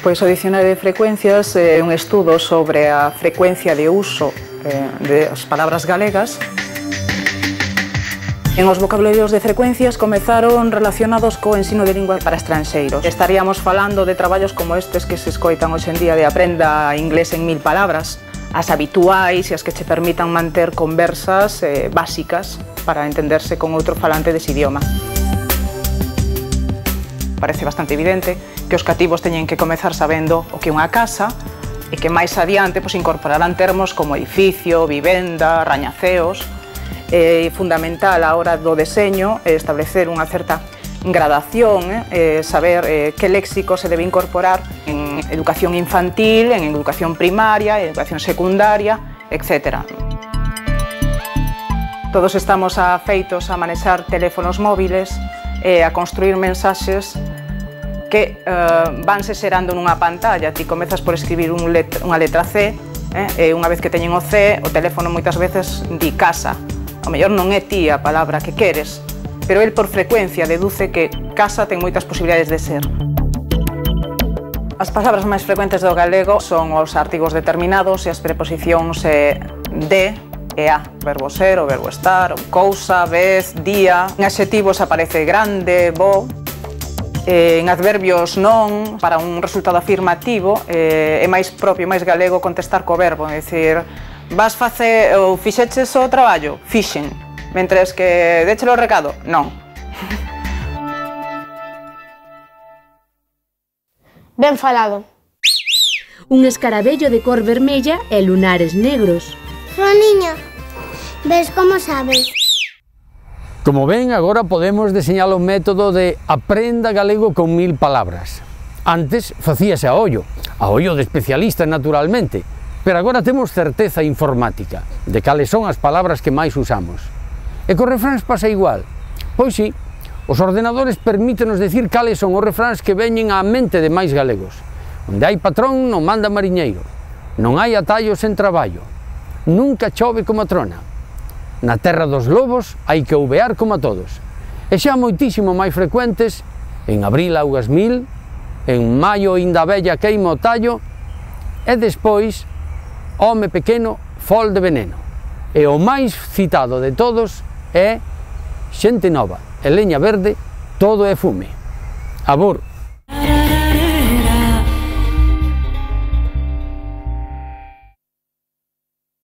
Pois o Dicionario de Frecuencias é un estudo sobre a frecuencia de uso das palabras galegas. En os vocabularios de frecuencias comezaron relacionados co ensino de lingua para estranxeiros. Estaríamos falando de traballos como estes que se escoitan hoxe en día de aprenda inglés en 1000 palabras, as habituais e as que che permitan manter conversas básicas para entenderse con outro falante dese idioma. Parece bastante evidente que os cativos teñen que comezar sabendo o que é unha casa e que máis adiante incorporarán termos como edificio, vivenda, rañaceos. É fundamental a hora do deseño establecer unha certa gradación, saber que léxico se debe incorporar en educación infantil, en educación primaria, en educación secundaria, etc. Todos estamos afeitos a manexar teléfonos móviles e a construir mensaxes que vanse xerando nunha pantalla. Ti comezas por escribir unha letra C e unha vez que teñen o C, o teléfono moitas veces di casa. O mellor non é ti a palabra que queres, pero el por frecuencia deduce que casa ten moitas posibilidades de ser. As palabras máis frecuentes do galego son os artigos determinados e as preposicións de e a. Verbo ser, o verbo estar, o cousa, vez, día. En adxetivos aparece grande, bo. En adverbios non, para un resultado afirmativo, é máis propio, máis galego contestar co verbo, é dicir, vas facer ou fixeches o traballo? Fixen. Mentres que déchelo o recado? Non. Ben falado. Un escarabello de cor vermella e lunares negros. Roniño, ves como sabes? Como ven, agora podemos deseñar o método de aprenda galego con 1000 palabras. Antes facíase a ollo de especialista naturalmente, pero agora temos certeza informática de cales son as palabras que máis usamos. E cos refráns pasa igual. Pois sí, os ordenadores permítenos decir cales son os refráns que veñen á mente de máis galegos. Onde hai patrón non manda mariñeiro, non hai atallos en traballo, nunca chove como trona. Na terra dos lobos hai que ouvear como a todos. E xa moitísimo máis frecuentes, en abril augas mil, en maio inda bella queima o tallo, e despois, home pequeno, fol de veneno. E o máis citado de todos é xente nova e leña verde, todo é fume. Abur.